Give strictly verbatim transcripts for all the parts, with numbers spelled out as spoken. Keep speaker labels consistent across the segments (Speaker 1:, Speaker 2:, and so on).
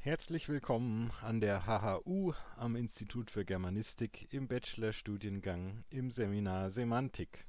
Speaker 1: Herzlich willkommen an der H H U am Institut für Germanistik im Bachelorstudiengang im Seminar Semantik.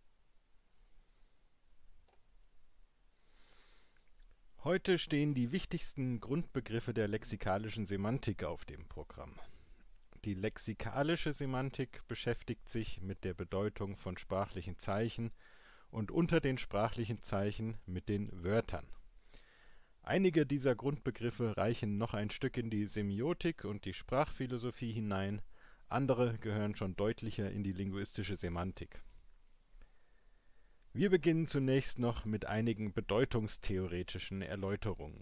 Speaker 1: Heute stehen die wichtigsten Grundbegriffe der lexikalischen Semantik auf dem Programm. Die lexikalische Semantik beschäftigt sich mit der Bedeutung von sprachlichen Zeichen und unter den sprachlichen Zeichen mit den Wörtern. Einige dieser Grundbegriffe reichen noch ein Stück in die Semiotik und die Sprachphilosophie hinein, andere gehören schon deutlicher in die linguistische Semantik. Wir beginnen zunächst noch mit einigen bedeutungstheoretischen Erläuterungen.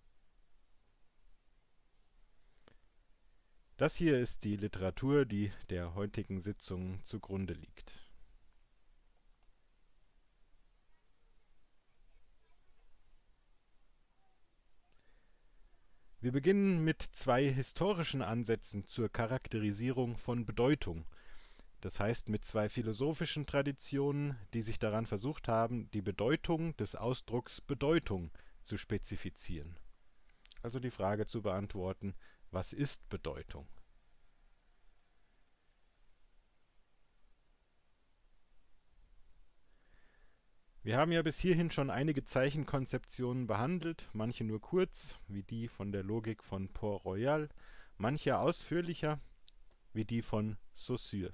Speaker 1: Das hier ist die Literatur, die der heutigen Sitzung zugrunde liegt. Wir beginnen mit zwei historischen Ansätzen zur Charakterisierung von Bedeutung, das heißt mit zwei philosophischen Traditionen, die sich daran versucht haben, die Bedeutung des Ausdrucks Bedeutung zu spezifizieren. Also die Frage zu beantworten, was ist Bedeutung? Wir haben ja bis hierhin schon einige Zeichenkonzeptionen behandelt, manche nur kurz, wie die von der Logik von Port-Royal, manche ausführlicher, wie die von Saussure.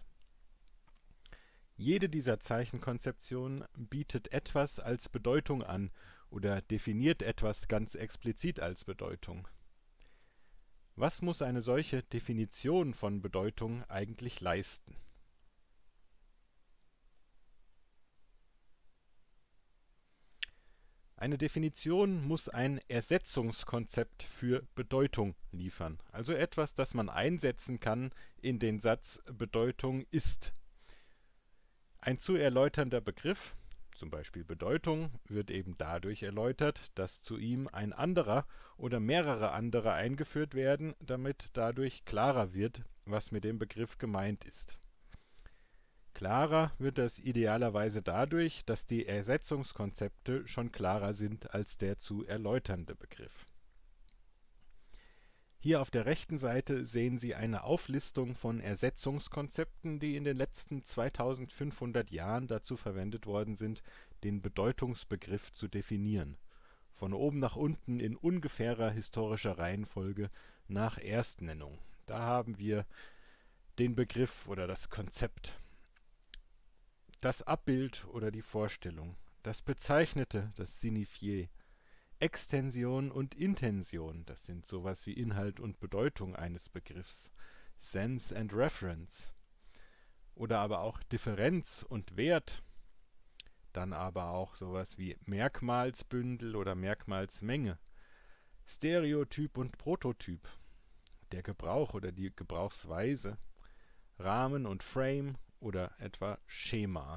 Speaker 1: Jede dieser Zeichenkonzeptionen bietet etwas als Bedeutung an oder definiert etwas ganz explizit als Bedeutung. Was muss eine solche Definition von Bedeutung eigentlich leisten? Eine Definition muss ein Ersetzungskonzept für Bedeutung liefern, also etwas, das man einsetzen kann in den Satz Bedeutung ist. Ein zu erläuternder Begriff, zum Beispiel Bedeutung, wird eben dadurch erläutert, dass zu ihm ein anderer oder mehrere andere eingeführt werden, damit dadurch klarer wird, was mit dem Begriff gemeint ist. Klarer wird das idealerweise dadurch, dass die Ersetzungskonzepte schon klarer sind als der zu erläuternde Begriff. Hier auf der rechten Seite sehen Sie eine Auflistung von Ersetzungskonzepten, die in den letzten zweitausendfünfhundert Jahren dazu verwendet worden sind, den Bedeutungsbegriff zu definieren. Von oben nach unten in ungefährer historischer Reihenfolge nach Erstnennung. Da haben wir den Begriff oder das Konzept. Das Abbild oder die Vorstellung, das Bezeichnete, das Signifié, Extension und Intension, das sind sowas wie Inhalt und Bedeutung eines Begriffs, Sense and Reference, oder aber auch Differenz und Wert, dann aber auch sowas wie Merkmalsbündel oder Merkmalsmenge, Stereotyp und Prototyp, der Gebrauch oder die Gebrauchsweise, Rahmen und Frame, oder etwa Schema.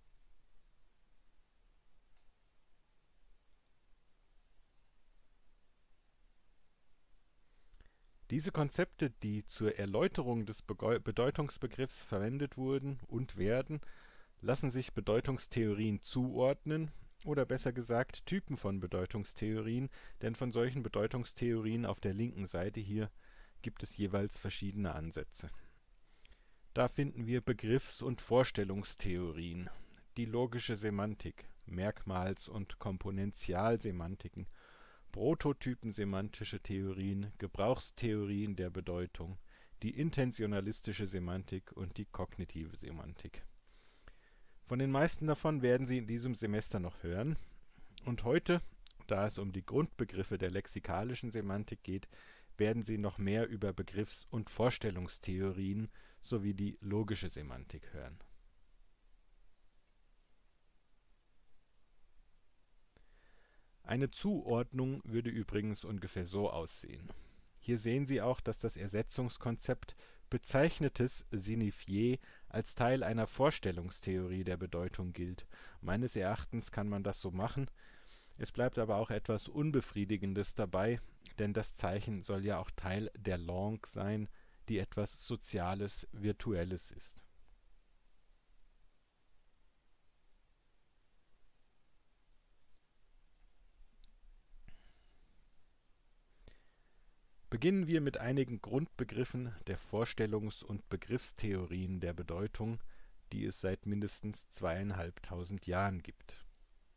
Speaker 1: Diese Konzepte, die zur Erläuterung des Bege- Bedeutungsbegriffs verwendet wurden und werden, lassen sich Bedeutungstheorien zuordnen, oder besser gesagt Typen von Bedeutungstheorien, denn von solchen Bedeutungstheorien auf der linken Seite hier gibt es jeweils verschiedene Ansätze. Da finden wir Begriffs- und Vorstellungstheorien, die logische Semantik, Merkmals- und Komponentialsemantiken, prototypensemantische Theorien, Gebrauchstheorien der Bedeutung, die intentionalistische Semantik und die kognitive Semantik. Von den meisten davon werden Sie in diesem Semester noch hören. Und heute, da es um die Grundbegriffe der lexikalischen Semantik geht, werden Sie noch mehr über Begriffs- und Vorstellungstheorien sowie die logische Semantik hören. Eine Zuordnung würde übrigens ungefähr so aussehen. Hier sehen Sie auch, dass das Ersetzungskonzept bezeichnetes Signifié als Teil einer Vorstellungstheorie der Bedeutung gilt. Meines Erachtens kann man das so machen. Es bleibt aber auch etwas Unbefriedigendes dabei, denn das Zeichen soll ja auch Teil der Langue sein, die etwas Soziales, Virtuelles ist. Beginnen wir mit einigen Grundbegriffen der Vorstellungs- und Begriffstheorien der Bedeutung, die es seit mindestens zweieinhalbtausend Jahren gibt.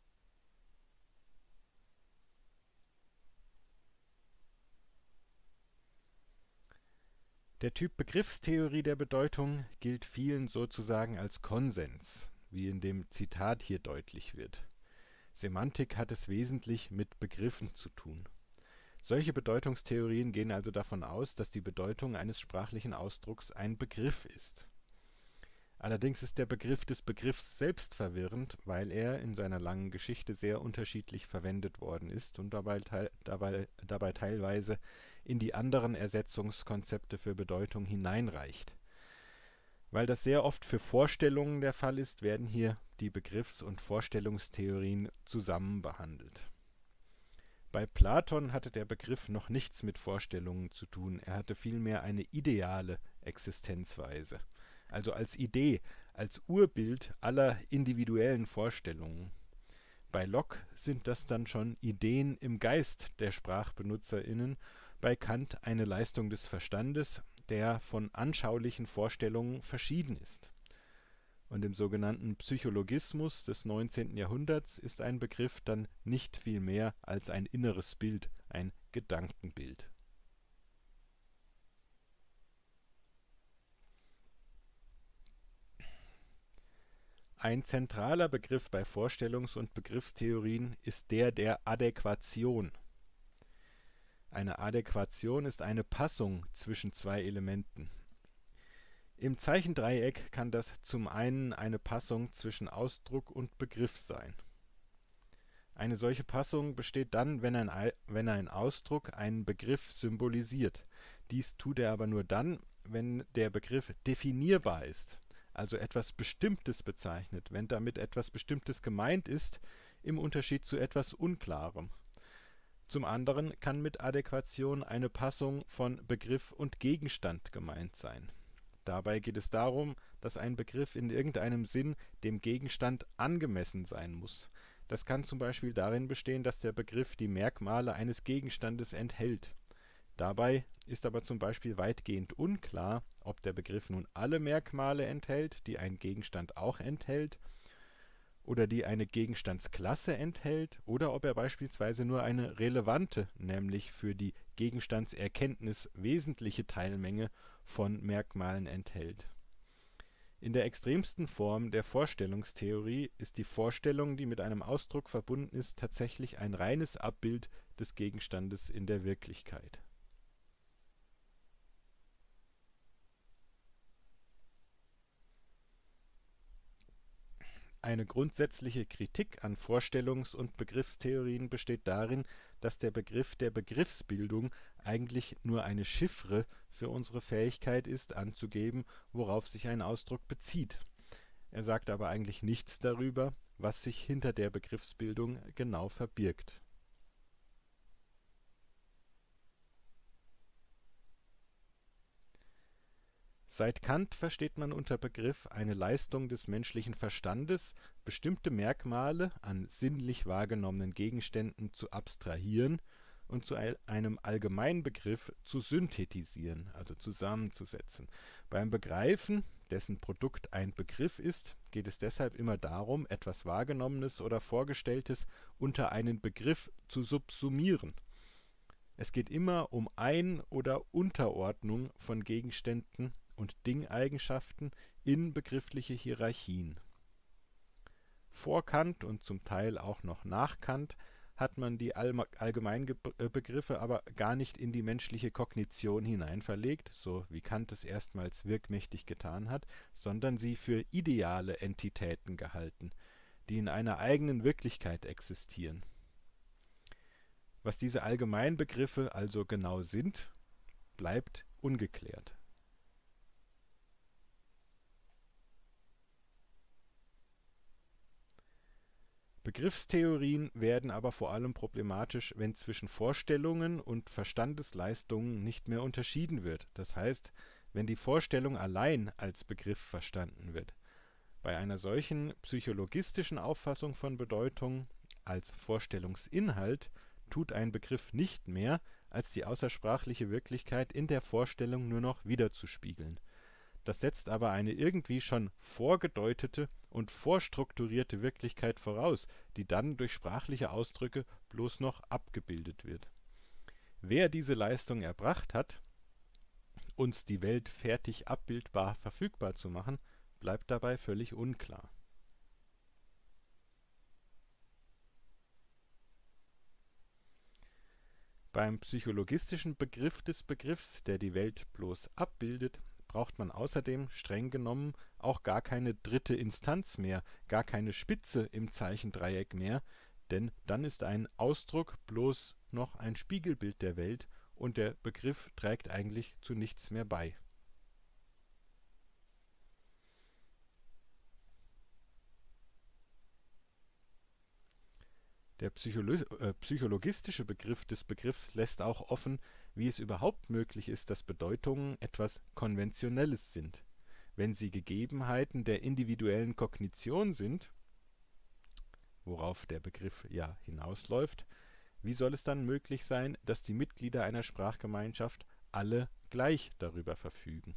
Speaker 1: Der Typ Begriffstheorie der Bedeutung gilt vielen sozusagen als Konsens, wie in dem Zitat hier deutlich wird. Semantik hat es wesentlich mit Begriffen zu tun. Solche Bedeutungstheorien gehen also davon aus, dass die Bedeutung eines sprachlichen Ausdrucks ein Begriff ist. Allerdings ist der Begriff des Begriffs selbst verwirrend, weil er in seiner langen Geschichte sehr unterschiedlich verwendet worden ist und dabei, teil, dabei, dabei teilweise in die anderen Ersetzungskonzepte für Bedeutung hineinreicht. Weil das sehr oft für Vorstellungen der Fall ist, werden hier die Begriffs- und Vorstellungstheorien zusammen behandelt. Bei Platon hatte der Begriff noch nichts mit Vorstellungen zu tun, er hatte vielmehr eine ideale Existenzweise. Also als Idee, als Urbild aller individuellen Vorstellungen. Bei Locke sind das dann schon Ideen im Geist der SprachbenutzerInnen, bei Kant eine Leistung des Verstandes, der von anschaulichen Vorstellungen verschieden ist. Und im sogenannten Psychologismus des neunzehnten Jahrhunderts ist ein Begriff dann nicht viel mehr als ein inneres Bild, ein Gedankenbild. Ein zentraler Begriff bei Vorstellungs- und Begriffstheorien ist der der Adäquation. Eine Adäquation ist eine Passung zwischen zwei Elementen. Im Zeichendreieck kann das zum einen eine Passung zwischen Ausdruck und Begriff sein. Eine solche Passung besteht dann, wenn ein, wenn ein Ausdruck einen Begriff symbolisiert. Dies tut er aber nur dann, wenn der Begriff definierbar ist, also etwas Bestimmtes bezeichnet, wenn damit etwas Bestimmtes gemeint ist, im Unterschied zu etwas Unklarem. Zum anderen kann mit Adäquation eine Passung von Begriff und Gegenstand gemeint sein. Dabei geht es darum, dass ein Begriff in irgendeinem Sinn dem Gegenstand angemessen sein muss. Das kann zum Beispiel darin bestehen, dass der Begriff die Merkmale eines Gegenstandes enthält. Dabei ist aber zum Beispiel weitgehend unklar, ob der Begriff nun alle Merkmale enthält, die ein Gegenstand auch enthält, oder die eine Gegenstandsklasse enthält, oder ob er beispielsweise nur eine relevante, nämlich für die Gegenstandserkenntnis wesentliche Teilmenge von Merkmalen enthält. In der extremsten Form der Vorstellungstheorie ist die Vorstellung, die mit einem Ausdruck verbunden ist, tatsächlich ein reines Abbild des Gegenstandes in der Wirklichkeit. Eine grundsätzliche Kritik an Vorstellungs- und Begriffstheorien besteht darin, dass der Begriff der Begriffsbildung eigentlich nur eine Chiffre für unsere Fähigkeit ist, anzugeben, worauf sich ein Ausdruck bezieht. Er sagt aber eigentlich nichts darüber, was sich hinter der Begriffsbildung genau verbirgt. Seit Kant versteht man unter Begriff eine Leistung des menschlichen Verstandes, bestimmte Merkmale an sinnlich wahrgenommenen Gegenständen zu abstrahieren und zu einem Allgemeinbegriff zu synthetisieren, also zusammenzusetzen. Beim Begreifen, dessen Produkt ein Begriff ist, geht es deshalb immer darum, etwas Wahrgenommenes oder Vorgestelltes unter einen Begriff zu subsumieren. Es geht immer um Ein- oder Unterordnung von Gegenständen und Dingeigenschaften in begriffliche Hierarchien. Vor Kant und zum Teil auch noch nach Kant hat man die Allgemeinbegriffe aber gar nicht in die menschliche Kognition hineinverlegt, so wie Kant es erstmals wirkmächtig getan hat, sondern sie für ideale Entitäten gehalten, die in einer eigenen Wirklichkeit existieren. Was diese Allgemeinbegriffe also genau sind, bleibt ungeklärt. Begriffstheorien werden aber vor allem problematisch, wenn zwischen Vorstellungen und Verstandesleistungen nicht mehr unterschieden wird, das heißt, wenn die Vorstellung allein als Begriff verstanden wird. Bei einer solchen psychologistischen Auffassung von Bedeutung als Vorstellungsinhalt tut ein Begriff nicht mehr, als die außersprachliche Wirklichkeit in der Vorstellung nur noch widerzuspiegeln. Das setzt aber eine irgendwie schon vorgedeutete und vorstrukturierte Wirklichkeit voraus, die dann durch sprachliche Ausdrücke bloß noch abgebildet wird. Wer diese Leistung erbracht hat, uns die Welt fertig abbildbar verfügbar zu machen, bleibt dabei völlig unklar. Beim psychologistischen Begriff des Begriffs, der die Welt bloß abbildet, braucht man außerdem streng genommen auch gar keine dritte Instanz mehr, gar keine Spitze im Zeichendreieck mehr, denn dann ist ein Ausdruck bloß noch ein Spiegelbild der Welt und der Begriff trägt eigentlich zu nichts mehr bei. Der Psycholo äh, psychologistische Begriff des Begriffs lässt auch offen, wie es überhaupt möglich ist, dass Bedeutungen etwas Konventionelles sind. Wenn sie Gegebenheiten der individuellen Kognition sind, worauf der Begriff ja hinausläuft, wie soll es dann möglich sein, dass die Mitglieder einer Sprachgemeinschaft alle gleich darüber verfügen?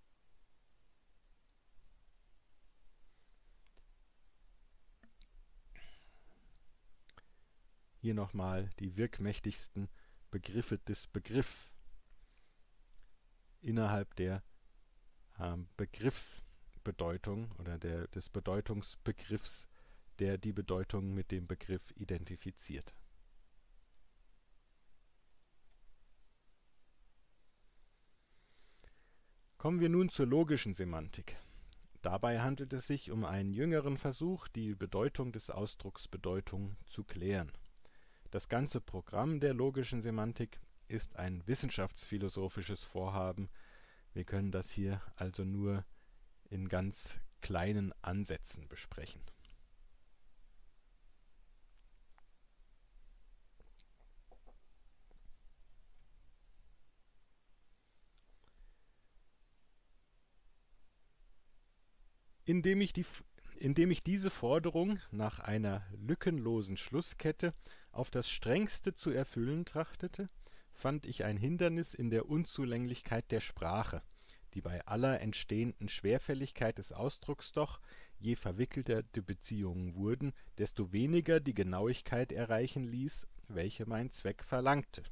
Speaker 1: Hier nochmal die wirkmächtigsten Begriffe des Begriffs innerhalb der ähm, Begriffsbedeutung oder der, des Bedeutungsbegriffs, der die Bedeutung mit dem Begriff identifiziert. Kommen wir nun zur logischen Semantik. Dabei handelt es sich um einen jüngeren Versuch, die Bedeutung des Ausdrucks Bedeutung zu klären. Das ganze Programm der logischen Semantik ist ein wissenschaftsphilosophisches Vorhaben. Wir können das hier also nur in ganz kleinen Ansätzen besprechen. Indem ich die Indem ich diese Forderung nach einer lückenlosen Schlusskette auf das strengste zu erfüllen trachtete, fand ich ein Hindernis in der Unzulänglichkeit der Sprache, die bei aller entstehenden Schwerfälligkeit des Ausdrucks doch, je verwickelter die Beziehungen wurden, desto weniger die Genauigkeit erreichen ließ, welche mein Zweck verlangte.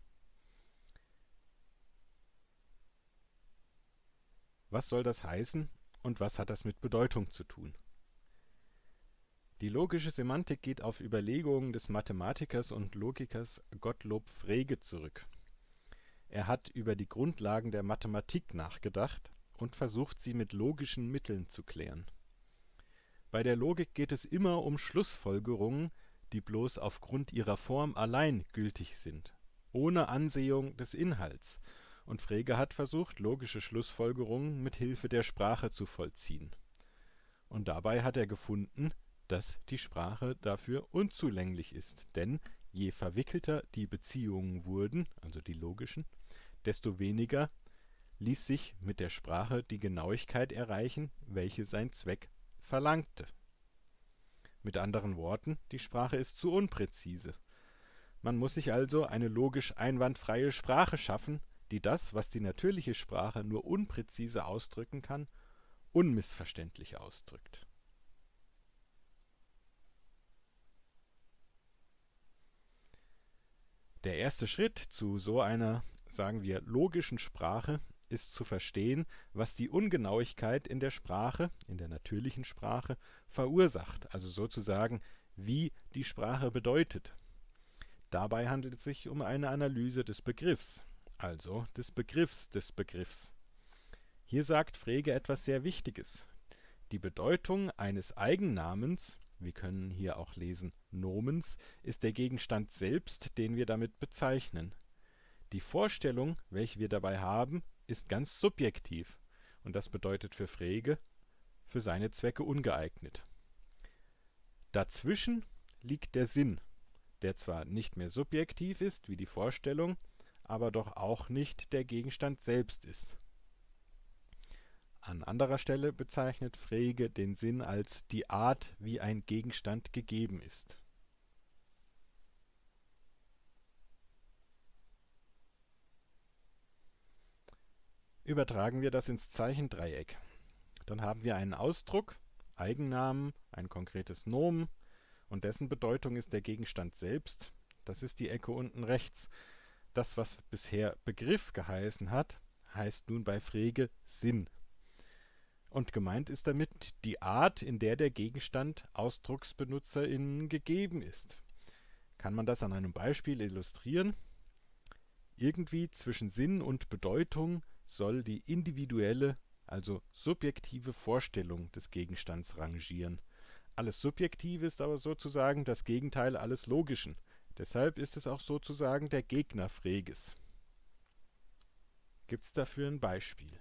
Speaker 1: Was soll das heißen und was hat das mit Bedeutung zu tun? Die logische Semantik geht auf Überlegungen des Mathematikers und Logikers Gottlob Frege zurück. Er hat über die Grundlagen der Mathematik nachgedacht und versucht, sie mit logischen Mitteln zu klären. Bei der Logik geht es immer um Schlussfolgerungen, die bloß aufgrund ihrer Form allein gültig sind, ohne Ansehung des Inhalts, und Frege hat versucht, logische Schlussfolgerungen mit Hilfe der Sprache zu vollziehen. Und dabei hat er gefunden, dass die Sprache dafür unzulänglich ist, denn je verwickelter die Beziehungen wurden, also die logischen, desto weniger ließ sich mit der Sprache die Genauigkeit erreichen, welche sein Zweck verlangte. Mit anderen Worten, die Sprache ist zu unpräzise. Man muss sich also eine logisch einwandfreie Sprache schaffen, die das, was die natürliche Sprache nur unpräzise ausdrücken kann, unmissverständlich ausdrückt. Der erste Schritt zu so einer, sagen wir, logischen Sprache ist zu verstehen, was die Ungenauigkeit in der Sprache, in der natürlichen Sprache, verursacht, also sozusagen, wie die Sprache bedeutet. Dabei handelt es sich um eine Analyse des Begriffs, also des Begriffs des Begriffs. Hier sagt Frege etwas sehr Wichtiges. Die Bedeutung eines Eigennamens, wir können hier auch lesen Nomens, ist der Gegenstand selbst, den wir damit bezeichnen. Die Vorstellung, welche wir dabei haben, ist ganz subjektiv und das bedeutet für Frege, für seine Zwecke ungeeignet. Dazwischen liegt der Sinn, der zwar nicht mehr subjektiv ist wie die Vorstellung, aber doch auch nicht der Gegenstand selbst ist. An anderer Stelle bezeichnet Frege den Sinn als die Art, wie ein Gegenstand gegeben ist. Übertragen wir das ins Zeichendreieck. Dann haben wir einen Ausdruck, Eigennamen, ein konkretes Nomen und dessen Bedeutung ist der Gegenstand selbst. Das ist die Ecke unten rechts. Das, was bisher Begriff geheißen hat, heißt nun bei Frege Sinn. Und gemeint ist damit die Art, in der der Gegenstand AusdrucksbenutzerInnen gegeben ist. Kann man das an einem Beispiel illustrieren? Irgendwie zwischen Sinn und Bedeutung soll die individuelle, also subjektive Vorstellung des Gegenstands rangieren. Alles Subjektive ist aber sozusagen das Gegenteil alles Logischen. Deshalb ist es auch sozusagen der Gegner Freges. Gibt es dafür ein Beispiel?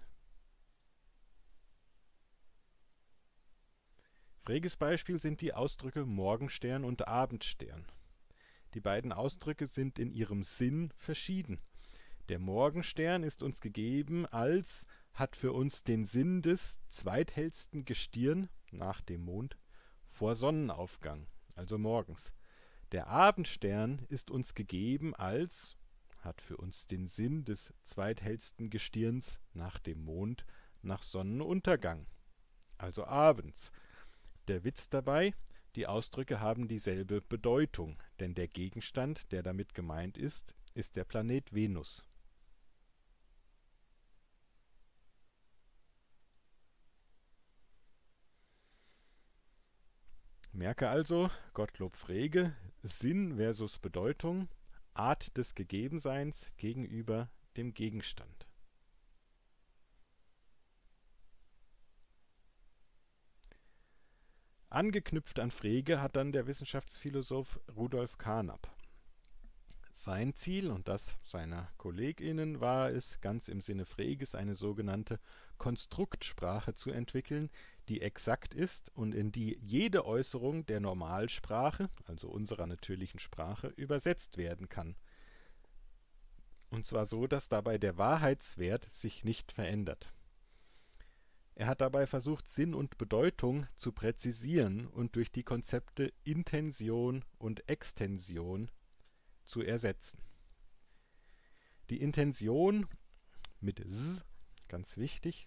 Speaker 1: Freges Beispiel sind die Ausdrücke Morgenstern und Abendstern. Die beiden Ausdrücke sind in ihrem Sinn verschieden. Der Morgenstern ist uns gegeben als, hat für uns den Sinn des zweithellsten Gestirn nach dem Mond vor Sonnenaufgang, also morgens. Der Abendstern ist uns gegeben als, hat für uns den Sinn des zweithellsten Gestirns nach dem Mond nach Sonnenuntergang, also abends. Der Witz dabei, die Ausdrücke haben dieselbe Bedeutung, denn der Gegenstand, der damit gemeint ist, ist der Planet Venus. Merke also, Gottlob Frege, Sinn versus Bedeutung, Art des Gegebenseins gegenüber dem Gegenstand. Angeknüpft an Frege hat dann der Wissenschaftsphilosoph Rudolf Carnap. Sein Ziel und das seiner KollegInnen war es, ganz im Sinne Freges eine sogenannte Konstruktsprache zu entwickeln, die exakt ist und in die jede Äußerung der Normalsprache, also unserer natürlichen Sprache, übersetzt werden kann. Und zwar so, dass dabei der Wahrheitswert sich nicht verändert. Er hat dabei versucht, Sinn und Bedeutung zu präzisieren und durch die Konzepte Intention und Extension zu ersetzen. Die Intention mit S, ganz wichtig,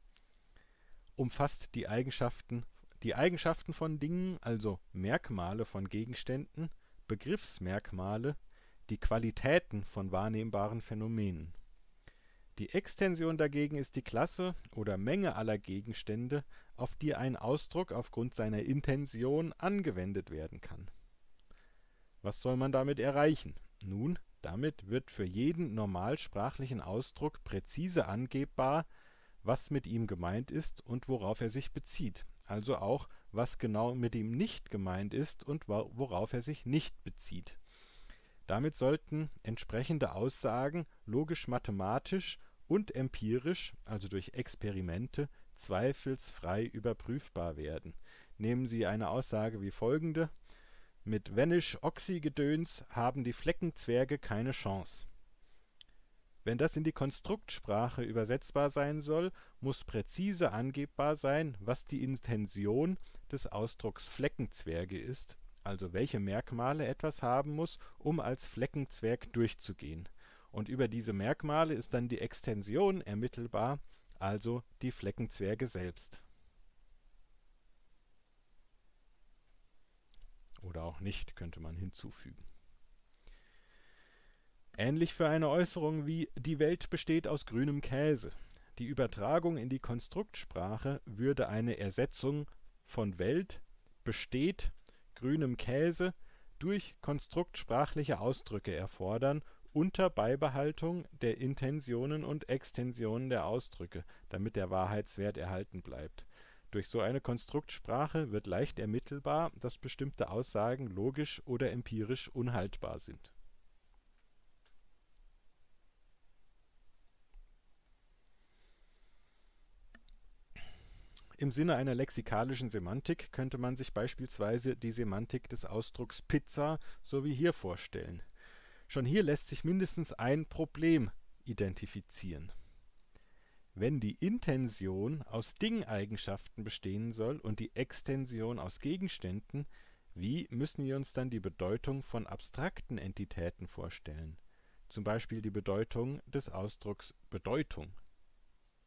Speaker 1: umfasst die Eigenschaften, die Eigenschaften von Dingen, also Merkmale von Gegenständen, Begriffsmerkmale, die Qualitäten von wahrnehmbaren Phänomenen. Die Extension dagegen ist die Klasse oder Menge aller Gegenstände, auf die ein Ausdruck aufgrund seiner Intention angewendet werden kann. Was soll man damit erreichen? Nun, damit wird für jeden normalsprachlichen Ausdruck präzise angebbar, was mit ihm gemeint ist und worauf er sich bezieht, also auch, was genau mit ihm nicht gemeint ist und worauf er sich nicht bezieht. Damit sollten entsprechende Aussagen logisch-mathematisch und empirisch, also durch Experimente, zweifelsfrei überprüfbar werden. Nehmen Sie eine Aussage wie folgende: Mit Vanish-Oxy-Gedöns haben die Fleckenzwerge keine Chance. Wenn das in die Konstruktsprache übersetzbar sein soll, muss präzise angebbar sein, was die Intention des Ausdrucks Fleckenzwerge ist, also welche Merkmale etwas haben muss, um als Fleckenzwerg durchzugehen. Und über diese Merkmale ist dann die Extension ermittelbar, also die Fleckenzwerge selbst. Oder auch nicht, könnte man hinzufügen. Ähnlich für eine Äußerung wie die Welt besteht aus grünem Käse. Die Übertragung in die Konstruktsprache würde eine Ersetzung von Welt besteht grünem Käse durch konstruktsprachliche Ausdrücke erfordern, unter Beibehaltung der Intentionen und Extensionen der Ausdrücke, damit der Wahrheitswert erhalten bleibt. Durch so eine Konstruktsprache wird leicht ermittelbar, dass bestimmte Aussagen logisch oder empirisch unhaltbar sind. Im Sinne einer lexikalischen Semantik könnte man sich beispielsweise die Semantik des Ausdrucks Pizza so wie hier vorstellen. Schon hier lässt sich mindestens ein Problem identifizieren. Wenn die Intention aus Dingeigenschaften bestehen soll und die Extension aus Gegenständen, wie müssen wir uns dann die Bedeutung von abstrakten Entitäten vorstellen? Zum Beispiel die Bedeutung des Ausdrucks Bedeutung.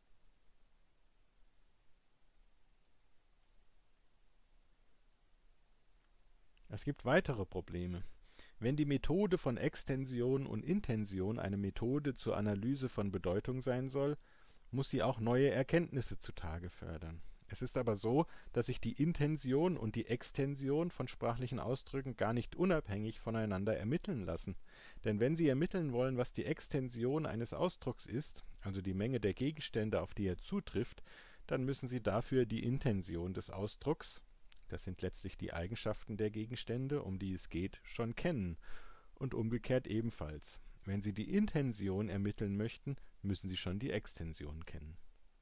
Speaker 1: Es gibt weitere Probleme. Wenn die Methode von Extension und Intension eine Methode zur Analyse von Bedeutung sein soll, muss sie auch neue Erkenntnisse zutage fördern. Es ist aber so, dass sich die Intension und die Extension von sprachlichen Ausdrücken gar nicht unabhängig voneinander ermitteln lassen. Denn wenn Sie ermitteln wollen, was die Extension eines Ausdrucks ist, also die Menge der Gegenstände, auf die er zutrifft, dann müssen Sie dafür die Intension des Ausdrucks, das sind letztlich die Eigenschaften der Gegenstände, um die es geht, schon kennen. Und umgekehrt ebenfalls. Wenn Sie die Intension ermitteln möchten, müssen Sie schon die Extension kennen.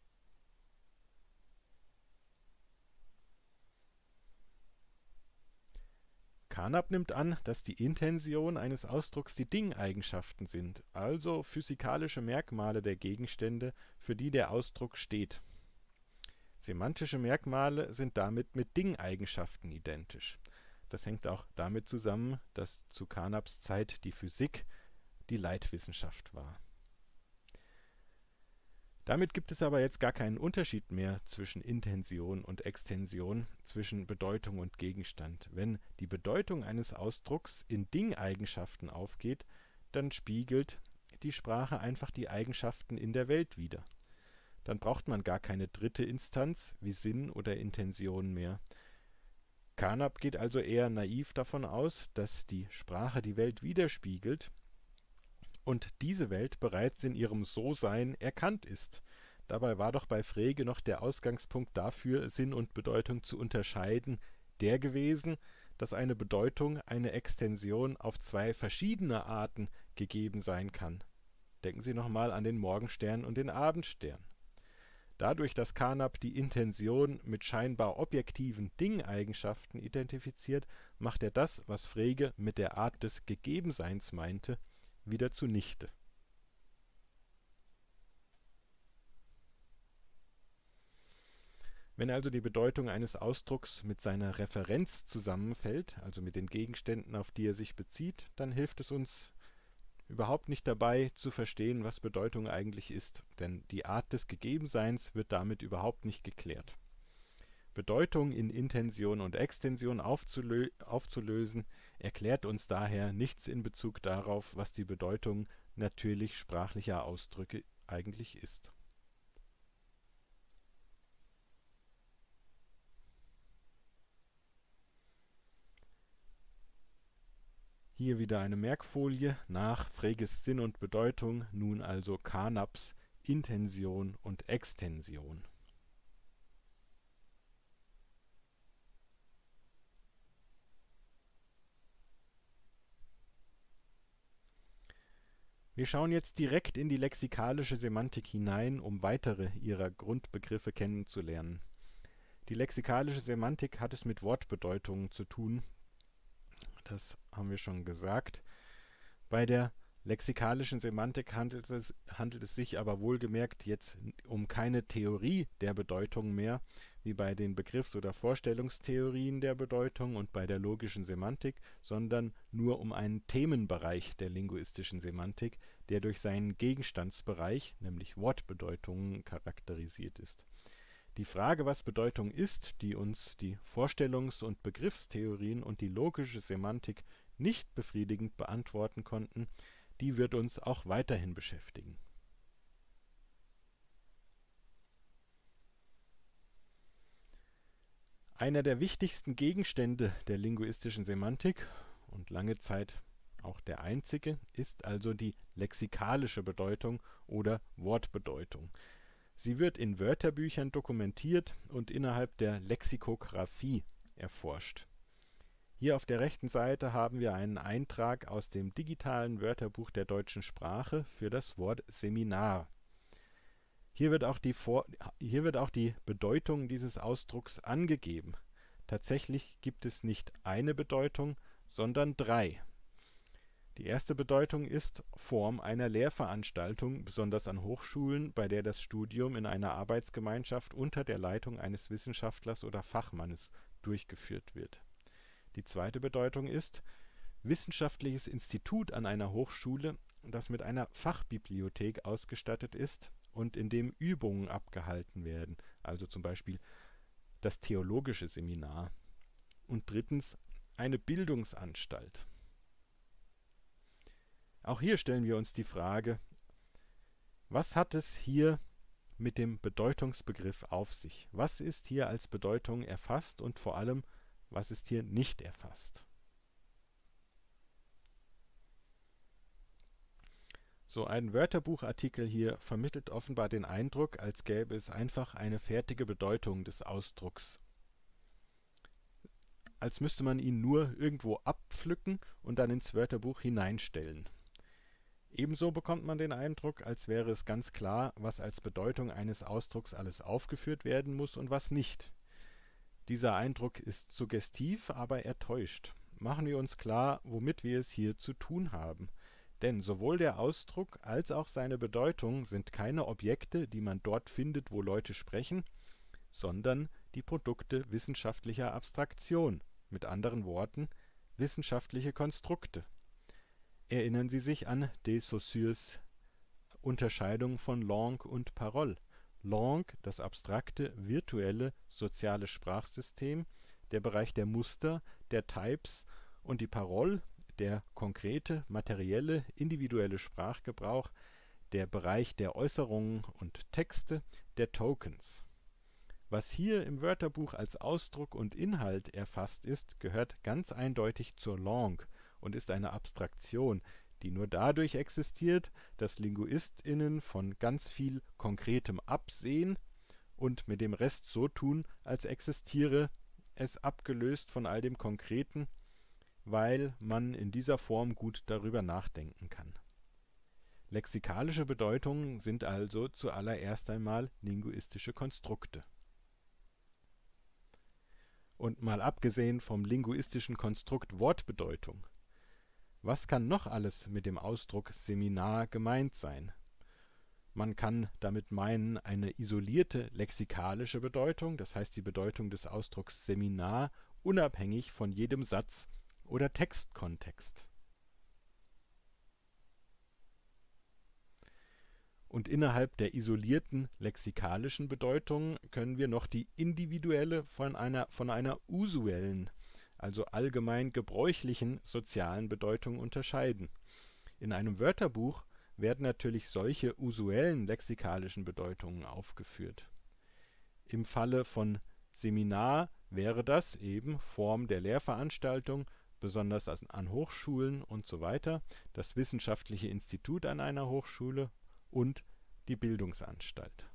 Speaker 1: Carnap nimmt an, dass die Intension eines Ausdrucks die Dingeigenschaften sind, also physikalische Merkmale der Gegenstände, für die der Ausdruck steht. Semantische Merkmale sind damit mit Dingeigenschaften identisch. Das hängt auch damit zusammen, dass zu Carnaps Zeit die Physik die Leitwissenschaft war. Damit gibt es aber jetzt gar keinen Unterschied mehr zwischen Intension und Extension, zwischen Bedeutung und Gegenstand. Wenn die Bedeutung eines Ausdrucks in Dingeigenschaften aufgeht, dann spiegelt die Sprache einfach die Eigenschaften in der Welt wider. Dann braucht man gar keine dritte Instanz wie Sinn oder Intention mehr. Carnap geht also eher naiv davon aus, dass die Sprache die Welt widerspiegelt und diese Welt bereits in ihrem So-Sein erkannt ist. Dabei war doch bei Frege noch der Ausgangspunkt dafür, Sinn und Bedeutung zu unterscheiden, der gewesen, dass eine Bedeutung, eine Extension auf zwei verschiedene Arten gegeben sein kann. Denken Sie nochmal an den Morgenstern und den Abendstern. Dadurch, dass Carnap die Intention mit scheinbar objektiven Dingeigenschaften identifiziert, macht er das, was Frege mit der Art des Gegebenseins meinte, wieder zunichte. Wenn also die Bedeutung eines Ausdrucks mit seiner Referenz zusammenfällt, also mit den Gegenständen, auf die er sich bezieht, dann hilft es uns überhaupt nicht dabei, zu verstehen, was Bedeutung eigentlich ist, denn die Art des Gegebenseins wird damit überhaupt nicht geklärt. Bedeutung in Intension und Extension aufzulö aufzulösen, erklärt uns daher nichts in Bezug darauf, was die Bedeutung natürlich sprachlicher Ausdrücke eigentlich ist. Hier wieder eine Merkfolie nach Freges Sinn und Bedeutung, nun also Carnaps Intention und Extension. Wir schauen jetzt direkt in die lexikalische Semantik hinein, um weitere ihrer Grundbegriffe kennenzulernen. Die lexikalische Semantik hat es mit Wortbedeutungen zu tun. Das haben wir schon gesagt. Bei der lexikalischen Semantik handelt es, handelt es sich aber wohlgemerkt jetzt um keine Theorie der Bedeutung mehr, wie bei den Begriffs- oder Vorstellungstheorien der Bedeutung und bei der logischen Semantik, sondern nur um einen Themenbereich der linguistischen Semantik, der durch seinen Gegenstandsbereich, nämlich Wortbedeutungen, charakterisiert ist. Die Frage, was Bedeutung ist, die uns die Vorstellungs- und Begriffstheorien und die logische Semantik nicht befriedigend beantworten konnten, die wird uns auch weiterhin beschäftigen. Einer der wichtigsten Gegenstände der linguistischen Semantik und lange Zeit auch der einzige ist also die lexikalische Bedeutung oder Wortbedeutung. Sie wird in Wörterbüchern dokumentiert und innerhalb der Lexikographie erforscht. Hier auf der rechten Seite haben wir einen Eintrag aus dem digitalen Wörterbuch der deutschen Sprache für das Wort Seminar. Hier wird auch die, Vor- hier wird auch die Bedeutung dieses Ausdrucks angegeben. Tatsächlich gibt es nicht eine Bedeutung, sondern drei. Die erste Bedeutung ist Form einer Lehrveranstaltung, besonders an Hochschulen, bei der das Studium in einer Arbeitsgemeinschaft unter der Leitung eines Wissenschaftlers oder Fachmannes durchgeführt wird. Die zweite Bedeutung ist wissenschaftliches Institut an einer Hochschule, das mit einer Fachbibliothek ausgestattet ist und in dem Übungen abgehalten werden, also zum Beispiel das theologische Seminar. Und drittens Eine Bildungsanstalt. Auch hier stellen wir uns die Frage, was hat es hier mit dem Bedeutungsbegriff auf sich? Was ist hier als Bedeutung erfasst und vor allem, was ist hier nicht erfasst? So ein Wörterbuchartikel hier vermittelt offenbar den Eindruck, als gäbe es einfach eine fertige Bedeutung des Ausdrucks. Als müsste man ihn nur irgendwo abpflücken und dann ins Wörterbuch hineinstellen. Ebenso bekommt man den Eindruck, als wäre es ganz klar, was als Bedeutung eines Ausdrucks alles aufgeführt werden muss und was nicht. Dieser Eindruck ist suggestiv, aber er täuscht. Machen wir uns klar, womit wir es hier zu tun haben. Denn sowohl der Ausdruck als auch seine Bedeutung sind keine Objekte, die man dort findet, wo Leute sprechen, sondern die Produkte wissenschaftlicher Abstraktion, mit anderen Worten, wissenschaftliche Konstrukte. Erinnern Sie sich an de Saussures Unterscheidung von Langue und Parole. Langue, das abstrakte, virtuelle, soziale Sprachsystem, der Bereich der Muster, der Types, und die Parole, der konkrete, materielle, individuelle Sprachgebrauch, der Bereich der Äußerungen und Texte, der Tokens. Was hier im Wörterbuch als Ausdruck und Inhalt erfasst ist, gehört ganz eindeutig zur Langue und ist eine Abstraktion, die nur dadurch existiert, dass LinguistInnen von ganz viel Konkretem absehen und mit dem Rest so tun, als existiere es abgelöst von all dem Konkreten, weil man in dieser Form gut darüber nachdenken kann. Lexikalische Bedeutungen sind also zuallererst einmal linguistische Konstrukte. Und mal abgesehen vom linguistischen Konstrukt Wortbedeutung, was kann noch alles mit dem Ausdruck Seminar gemeint sein? Man kann damit meinen, eine isolierte lexikalische Bedeutung, das heißt die Bedeutung des Ausdrucks Seminar, unabhängig von jedem Satz oder Textkontext. Und innerhalb der isolierten lexikalischen Bedeutung können wir noch die individuelle von einer, von einer usuellen, also allgemein gebräuchlichen sozialen Bedeutung unterscheiden. In einem Wörterbuch werden natürlich solche usuellen lexikalischen Bedeutungen aufgeführt. Im Falle von Seminar wäre das eben Form der Lehrveranstaltung, besonders an Hochschulen und so weiter, das wissenschaftliche Institut an einer Hochschule und die Bildungsanstalt.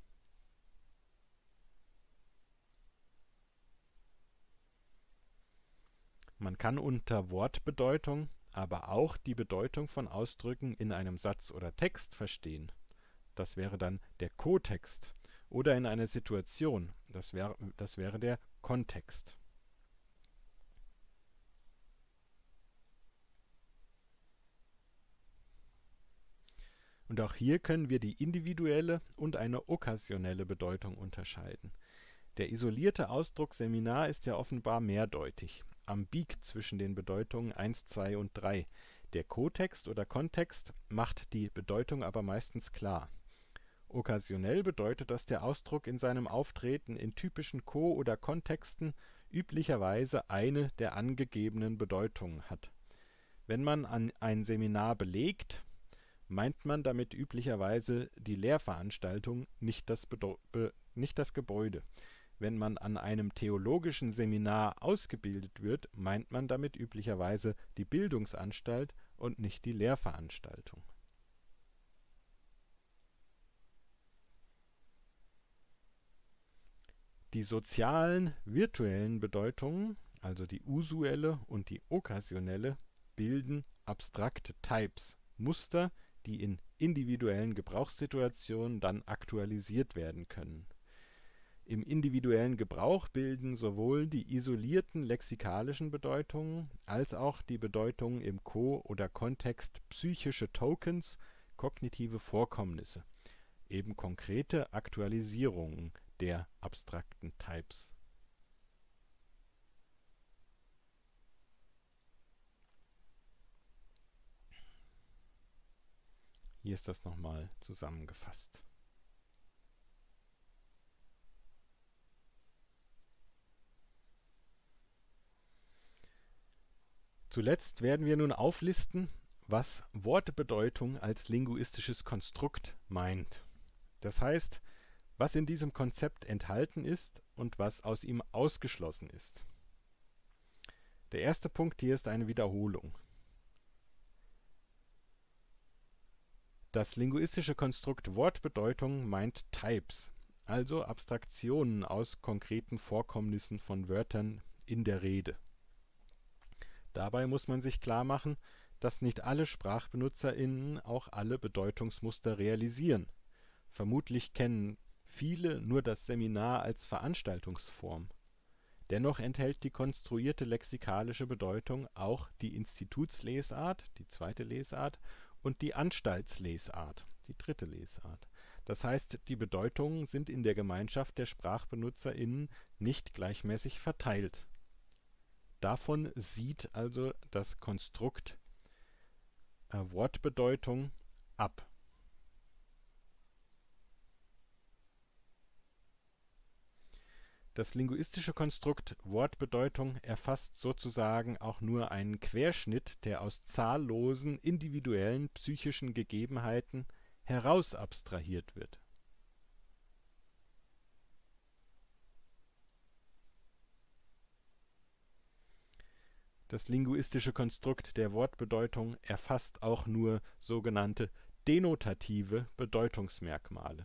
Speaker 1: Man kann unter Wortbedeutung aber auch die Bedeutung von Ausdrücken in einem Satz oder Text verstehen. Das wäre dann der Kotext. Oder in einer Situation. Das wäre, das wäre der Kontext. Und auch hier können wir die individuelle und eine okkasionelle Bedeutung unterscheiden. Der isolierte Ausdruck Seminar ist ja offenbar mehrdeutig, ambig zwischen den Bedeutungen eins, zwei und drei. Der Kotext oder Kontext macht die Bedeutung aber meistens klar. Okkasionell bedeutet, dass der Ausdruck in seinem Auftreten in typischen Ko- oder Kontexten üblicherweise eine der angegebenen Bedeutungen hat. Wenn man an ein Seminar belegt, meint man damit üblicherweise die Lehrveranstaltung, nicht das, Bedeu- be- nicht das Gebäude. Wenn man an einem theologischen Seminar ausgebildet wird, meint man damit üblicherweise die Bildungsanstalt und nicht die Lehrveranstaltung. Die sozialen, virtuellen Bedeutungen, also die usuelle und die okkasionelle, bilden abstrakte Types, Muster, die in individuellen Gebrauchssituationen dann aktualisiert werden können. Im individuellen Gebrauch bilden sowohl die isolierten lexikalischen Bedeutungen als auch die Bedeutungen im Ko- oder Kontext psychische Tokens, kognitive Vorkommnisse, eben konkrete Aktualisierungen der abstrakten Types. Hier ist das nochmal zusammengefasst. Zuletzt werden wir nun auflisten, was Wortbedeutung als linguistisches Konstrukt meint. Das heißt, was in diesem Konzept enthalten ist und was aus ihm ausgeschlossen ist. Der erste Punkt hier ist eine Wiederholung. Das linguistische Konstrukt Wortbedeutung meint Types, also Abstraktionen aus konkreten Vorkommnissen von Wörtern in der Rede. Dabei muss man sich klar machen, dass nicht alle SprachbenutzerInnen auch alle Bedeutungsmuster realisieren. Vermutlich kennen viele nur das Seminar als Veranstaltungsform. Dennoch enthält die konstruierte lexikalische Bedeutung auch die Institutslesart, die zweite Lesart, und die Anstaltslesart, die dritte Lesart. Das heißt, die Bedeutungen sind in der Gemeinschaft der SprachbenutzerInnen nicht gleichmäßig verteilt. Davon sieht also das Konstrukt äh, Wortbedeutung ab. Das linguistische Konstrukt Wortbedeutung erfasst sozusagen auch nur einen Querschnitt der aus zahllosen individuellen psychischen Gegebenheiten heraus abstrahiert wird. Das linguistische Konstrukt der Wortbedeutung erfasst auch nur sogenannte denotative Bedeutungsmerkmale.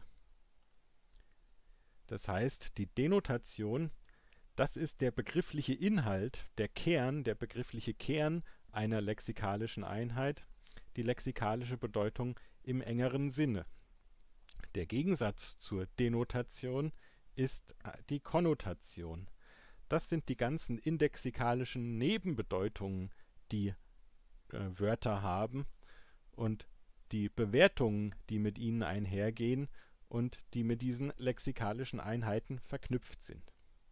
Speaker 1: Das heißt, die Denotation, das ist der begriffliche Inhalt, der Kern, der begriffliche Kern einer lexikalischen Einheit, die lexikalische Bedeutung im engeren Sinne. Der Gegensatz zur Denotation ist die Konnotation. Das sind die ganzen indexikalischen Nebenbedeutungen, die äh, Wörter haben und die Bewertungen, die mit ihnen einhergehen und die mit diesen lexikalischen Einheiten verknüpft sind.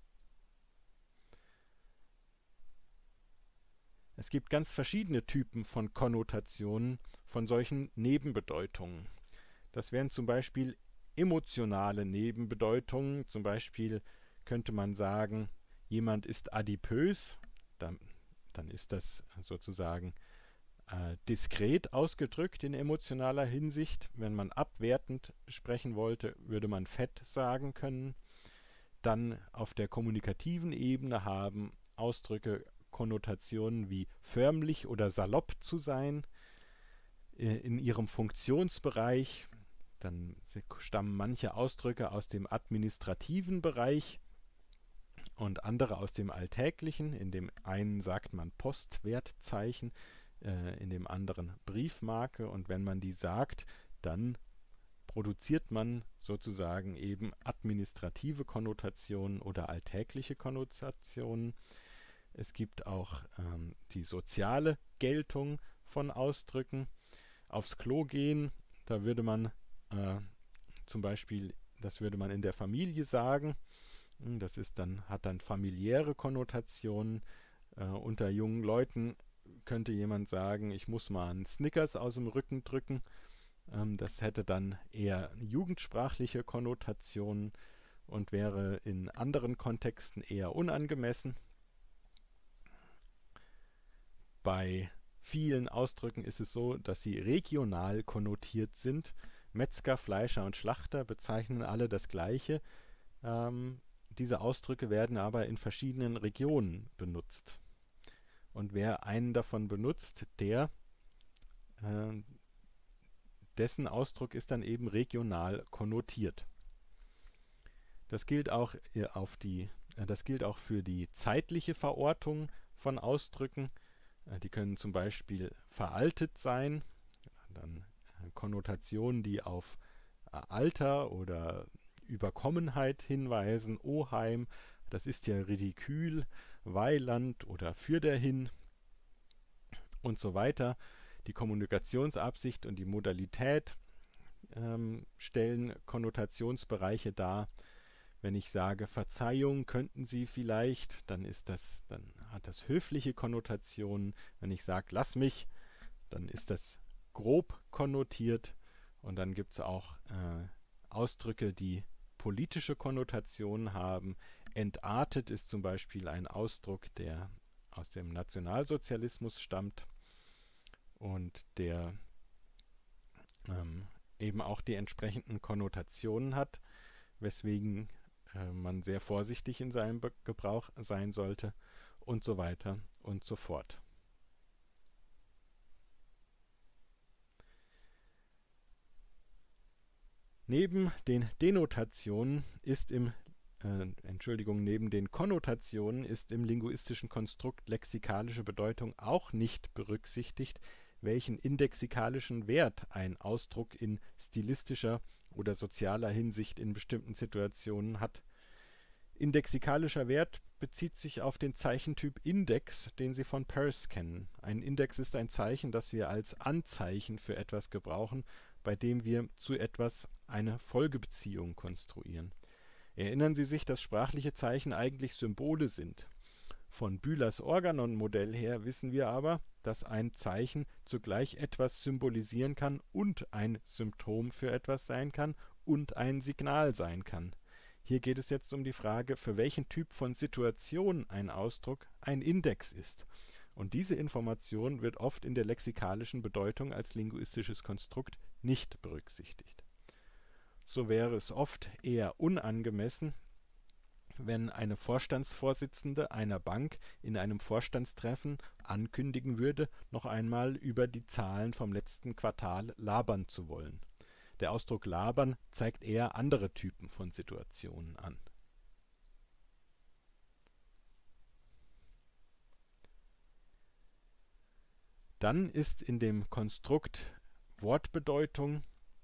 Speaker 1: Es gibt ganz verschiedene Typen von Konnotationen, von solchen Nebenbedeutungen. Das wären zum Beispiel emotionale Nebenbedeutungen. Zum Beispiel könnte man sagen, jemand ist adipös, dann, dann ist das sozusagen äh, diskret ausgedrückt in emotionaler Hinsicht. Wenn man abwertend sprechen wollte, würde man fett sagen können. Dann auf der kommunikativen Ebene haben Ausdrücke Konnotationen wie förmlich oder salopp zu sein. Äh, in ihrem Funktionsbereich, dann stammen manche Ausdrücke aus dem administrativen Bereich und andere aus dem Alltäglichen. In dem einen sagt man Postwertzeichen, äh, in dem anderen Briefmarke. Und wenn man die sagt, dann produziert man sozusagen eben administrative Konnotationen oder alltägliche Konnotationen. Es gibt auch ähm, die soziale Geltung von Ausdrücken. Aufs Klo gehen, da würde man äh, zum Beispiel, das würde man in der Familie sagen. Das ist dann, hat dann familiäre Konnotationen. Äh, unter jungen Leuten könnte jemand sagen, ich muss mal einen Snickers aus dem Rücken drücken. Ähm, das hätte dann eher jugendsprachliche Konnotationen und wäre in anderen Kontexten eher unangemessen. Bei vielen Ausdrücken ist es so, dass sie regional konnotiert sind. Metzger, Fleischer und Schlachter bezeichnen alle das Gleiche. Ähm, diese Ausdrücke werden aber in verschiedenen Regionen benutzt. Und wer einen davon benutzt, der, äh, dessen Ausdruck ist dann eben regional konnotiert. Das gilt auch, äh, auf die, äh, das gilt auch für die zeitliche Verortung von Ausdrücken. Die können zum Beispiel veraltet sein, dann Konnotationen, die auf Alter oder Überkommenheit hinweisen, Oheim, das ist ja ridikül, Weiland oder fürderhin und so weiter. Die Kommunikationsabsicht und die Modalität ähm, stellen Konnotationsbereiche dar. Wenn ich sage Verzeihung, könnten Sie vielleicht, dann ist das, dann hat das höfliche Konnotationen. Wenn ich sage lass mich, dann ist das grob konnotiert. Und dann gibt es auch äh, Ausdrücke, die politische Konnotationen haben. Entartet ist zum Beispiel ein Ausdruck, der aus dem Nationalsozialismus stammt und der ähm, eben auch die entsprechenden Konnotationen hat, weswegen äh, man sehr vorsichtig in seinem Be- Gebrauch sein sollte und so weiter und so fort. Neben den Denotationen ist im äh, Entschuldigung, neben den Konnotationen ist im linguistischen Konstrukt lexikalische Bedeutung auch nicht berücksichtigt, welchen indexikalischen Wert ein Ausdruck in stilistischer oder sozialer Hinsicht in bestimmten Situationen hat. Indexikalischer Wert bezieht sich auf den Zeichentyp Index, den Sie von Peirce kennen. Ein Index ist ein Zeichen, das wir als Anzeichen für etwas gebrauchen, bei dem wir zu etwas eine Folgebeziehung konstruieren. Erinnern Sie sich, dass sprachliche Zeichen eigentlich Symbole sind. Von Bühlers Organon-Modell her wissen wir aber, dass ein Zeichen zugleich etwas symbolisieren kann und ein Symptom für etwas sein kann und ein Signal sein kann. Hier geht es jetzt um die Frage, für welchen Typ von Situation ein Ausdruck ein Index ist. Und diese Information wird oft in der lexikalischen Bedeutung als linguistisches Konstrukt nicht berücksichtigt. So wäre es oft eher unangemessen, wenn eine Vorstandsvorsitzende einer Bank in einem Vorstandstreffen ankündigen würde, noch einmal über die Zahlen vom letzten Quartal labern zu wollen. Der Ausdruck labern zeigt eher andere Typen von Situationen an. Dann ist in dem Konstrukt Wortbedeutung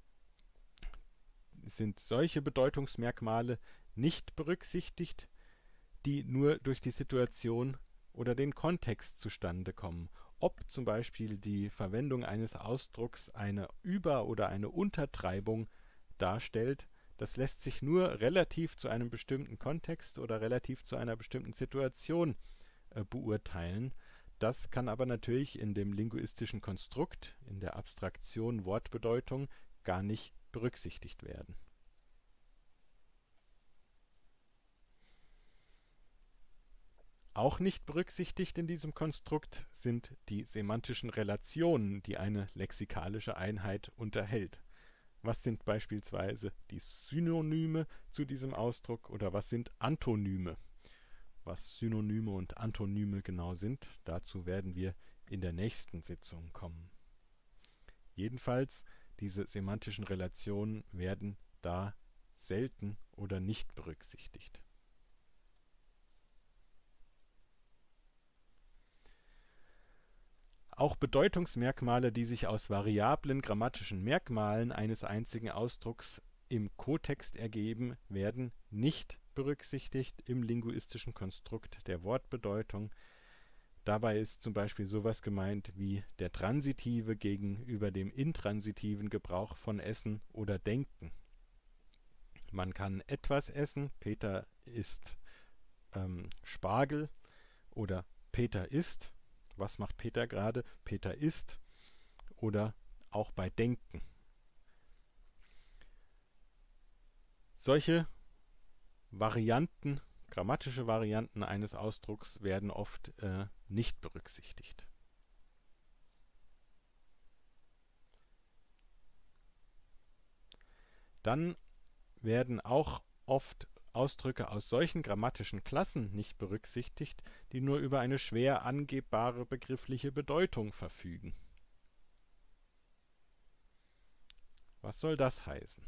Speaker 1: sind solche Bedeutungsmerkmale nicht berücksichtigt, die nur durch die Situation oder den Kontext zustande kommen. Ob zum Beispiel die Verwendung eines Ausdrucks eine Über- oder eine Untertreibung darstellt, das lässt sich nur relativ zu einem bestimmten Kontext oder relativ zu einer bestimmten Situation äh, beurteilen. Das kann aber natürlich in dem linguistischen Konstrukt, in der Abstraktion Wortbedeutung, gar nicht berücksichtigt werden. Auch nicht berücksichtigt in diesem Konstrukt sind die semantischen Relationen, die eine lexikalische Einheit unterhält. Was sind beispielsweise die Synonyme zu diesem Ausdruck oder was sind Antonyme? Was Synonyme und Antonyme genau sind, dazu werden wir in der nächsten Sitzung kommen. Jedenfalls, diese semantischen Relationen werden da selten oder nicht berücksichtigt. Auch Bedeutungsmerkmale, die sich aus variablen grammatischen Merkmalen eines einzigen Ausdrucks im Kotext ergeben, werden nicht berücksichtigt im linguistischen Konstrukt der Wortbedeutung. Dabei ist zum Beispiel sowas gemeint wie der transitive gegenüber dem intransitiven Gebrauch von Essen oder Denken. Man kann etwas essen, Peter isst ähm, Spargel oder Peter isst. Was macht Peter gerade? Peter isst. Oder auch bei Denken. Solche Varianten, grammatische Varianten eines Ausdrucks werden oft äh, nicht berücksichtigt. Dann werden auch oft Ausdrücke aus solchen grammatischen Klassen nicht berücksichtigt, die nur über eine schwer angebbare begriffliche Bedeutung verfügen. Was soll das heißen?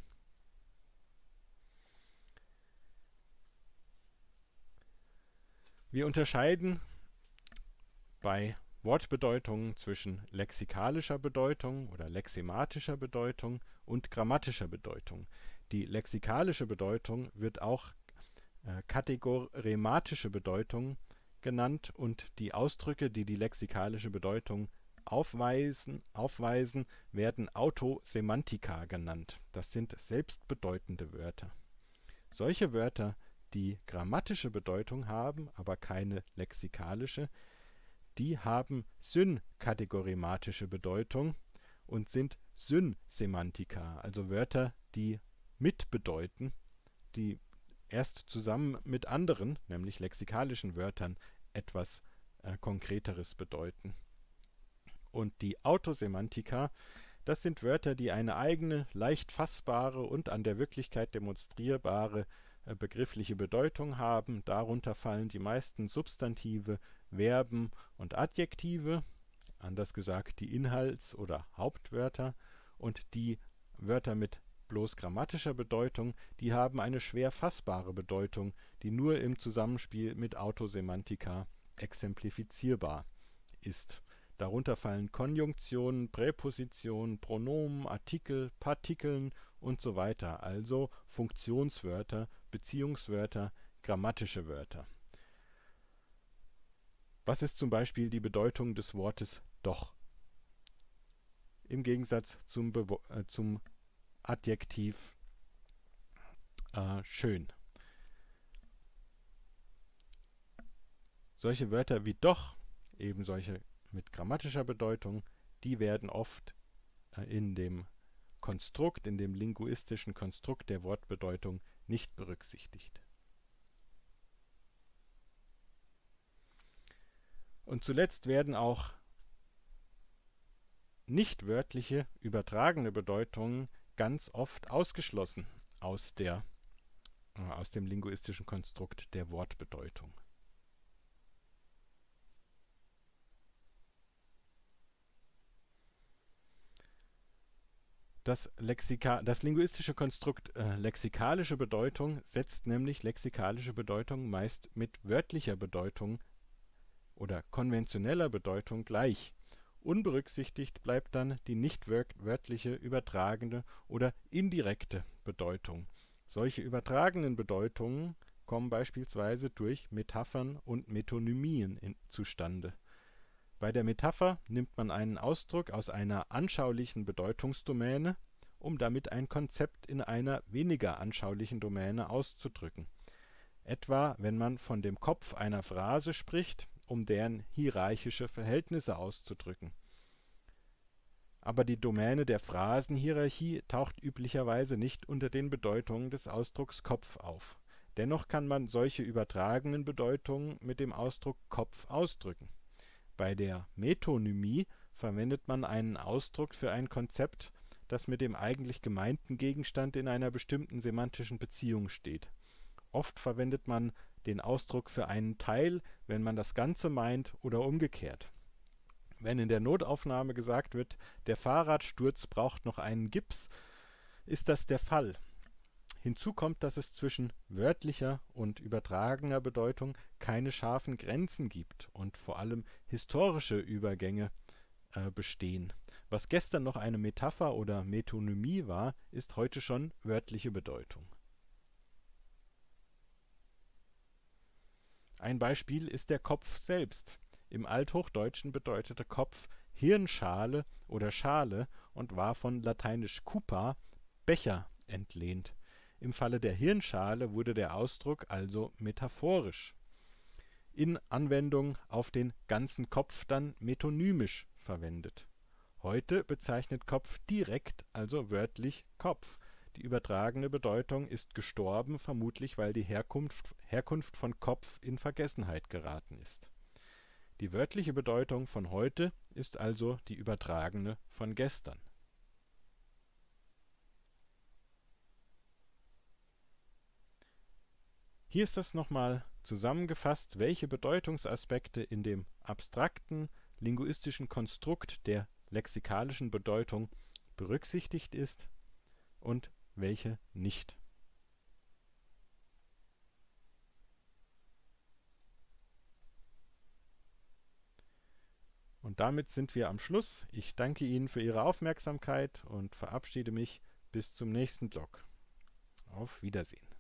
Speaker 1: Wir unterscheiden bei Wortbedeutungen zwischen lexikalischer Bedeutung oder lexematischer Bedeutung und grammatischer Bedeutung. Die lexikalische Bedeutung wird auch äh, kategorematische Bedeutung genannt und die Ausdrücke, die die lexikalische Bedeutung aufweisen, aufweisen, werden Autosemantika genannt. Das sind selbstbedeutende Wörter. Solche Wörter, die grammatische Bedeutung haben, aber keine lexikalische, die haben synkategorematische Bedeutung und sind Synsemantika, also Wörter, die mitbedeuten, die erst zusammen mit anderen, nämlich lexikalischen Wörtern, etwas äh, Konkreteres bedeuten. Und die Autosemantika, das sind Wörter, die eine eigene, leicht fassbare und an der Wirklichkeit demonstrierbare äh, begriffliche Bedeutung haben. Darunter fallen die meisten Substantive, Verben und Adjektive, anders gesagt die Inhalts- oder Hauptwörter, und die Wörter mit bloß grammatischer Bedeutung, die haben eine schwer fassbare Bedeutung, die nur im Zusammenspiel mit Autosemantika exemplifizierbar ist. Darunter fallen Konjunktionen, Präpositionen, Pronomen, Artikel, Partikeln und so weiter, also Funktionswörter, Beziehungswörter, grammatische Wörter. Was ist zum Beispiel die Bedeutung des Wortes doch? Im Gegensatz zum, Bewo äh, zum Adjektiv äh, schön. Solche Wörter wie doch, eben solche mit grammatischer Bedeutung, die werden oft äh, in dem Konstrukt, in dem linguistischen Konstrukt der Wortbedeutung nicht berücksichtigt. Und zuletzt werden auch nicht wörtliche, übertragene Bedeutungen ganz oft ausgeschlossen aus, der, äh, aus dem linguistischen Konstrukt der Wortbedeutung. Das, Lexika das linguistische Konstrukt äh, lexikalische Bedeutung setzt nämlich lexikalische Bedeutung meist mit wörtlicher Bedeutung oder konventioneller Bedeutung gleich. Unberücksichtigt bleibt dann die nicht wörtliche, übertragene oder indirekte Bedeutung. Solche übertragenen Bedeutungen kommen beispielsweise durch Metaphern und Metonymien in, zustande. Bei der Metapher nimmt man einen Ausdruck aus einer anschaulichen Bedeutungsdomäne, um damit ein Konzept in einer weniger anschaulichen Domäne auszudrücken. Etwa, wenn man von dem Kopf einer Phrase spricht, um deren hierarchische Verhältnisse auszudrücken. Aber die Domäne der Phrasenhierarchie taucht üblicherweise nicht unter den Bedeutungen des Ausdrucks Kopf auf. Dennoch kann man solche übertragenen Bedeutungen mit dem Ausdruck Kopf ausdrücken. Bei der Metonymie verwendet man einen Ausdruck für ein Konzept, das mit dem eigentlich gemeinten Gegenstand in einer bestimmten semantischen Beziehung steht. Oft verwendet man den Ausdruck für einen Teil, wenn man das Ganze meint, oder umgekehrt. Wenn in der Notaufnahme gesagt wird, der Fahrradsturz braucht noch einen Gips, ist das der Fall. Hinzu kommt, dass es zwischen wörtlicher und übertragener Bedeutung keine scharfen Grenzen gibt und vor allem historische Übergänge äh, bestehen. Was gestern noch eine Metapher oder Metonymie war, ist heute schon wörtliche Bedeutung. Ein Beispiel ist der Kopf selbst. Im Althochdeutschen bedeutete Kopf Hirnschale oder Schale und war von lateinisch cupa, Becher, entlehnt. Im Falle der Hirnschale wurde der Ausdruck also metaphorisch. In Anwendung auf den ganzen Kopf dann metonymisch verwendet. Heute bezeichnet Kopf direkt, also wörtlich Kopf. Die übertragene Bedeutung ist gestorben, vermutlich weil die Herkunft, Herkunft von Kopf in Vergessenheit geraten ist. Die wörtliche Bedeutung von heute ist also die übertragene von gestern. Hier ist das nochmal zusammengefasst, welche Bedeutungsaspekte in dem abstrakten linguistischen Konstrukt der lexikalischen Bedeutung berücksichtigt ist und welche nicht. Und damit sind wir am Schluss. Ich danke Ihnen für Ihre Aufmerksamkeit und verabschiede mich bis zum nächsten Blog. Auf Wiedersehen.